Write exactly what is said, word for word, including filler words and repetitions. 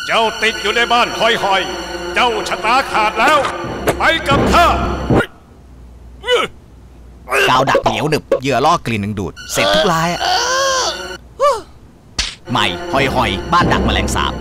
เจ้าติดอยู่ในบ้านหอยหอยเจ้าชะตาขาดแล้วไปกับข้ากาวดักเหนียวหนึบเหยื่อล่อกลิ่นดึงดูดเสร็จทุกรายอะใหม่หอยหอยบ้านดักแมลงสาบ